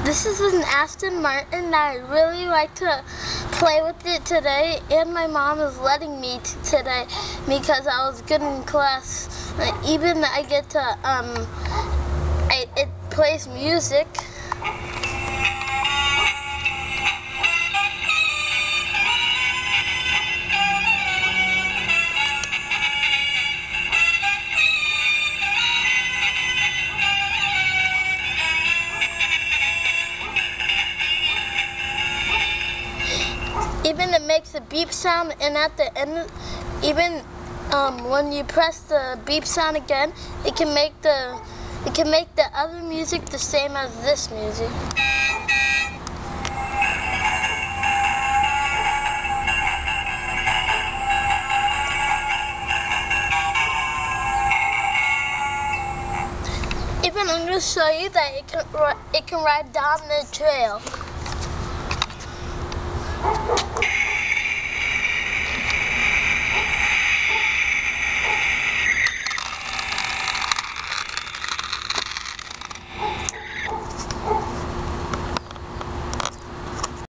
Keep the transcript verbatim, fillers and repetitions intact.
This is an Aston Martin and I really like to play with it today, and my mom is letting me t today because I was good in class. Uh, even I get to, um, I, it plays music. Even it makes a beep sound, and at the end, even um, when you press the beep sound again, it can make the it can make the other music the same as this music. Even I'm going to show you that it can it can ride down the trail.